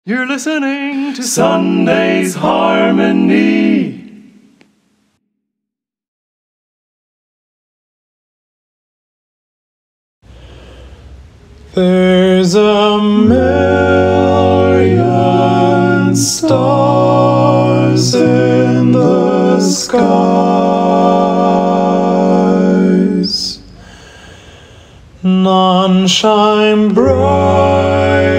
You're listening to Sunday's Harmony. There's a million stars in the skies. None shine brighter